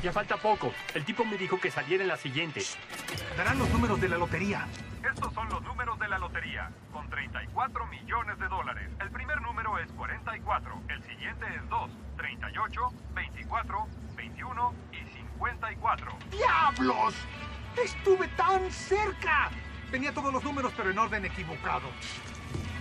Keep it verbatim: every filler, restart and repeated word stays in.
Ya falta poco. El tipo me dijo que saliera en la siguiente. Darán los números de la lotería. Estos son los números de la lotería, con treinta y cuatro millones de dólares. El primer número es cuarenta y cuatro, el siguiente es dos, treinta y ocho, veinticuatro, veintiuno y cincuenta y cuatro. ¡Diablos! ¡Estuve tan cerca! Tenía todos los números, pero en orden equivocado.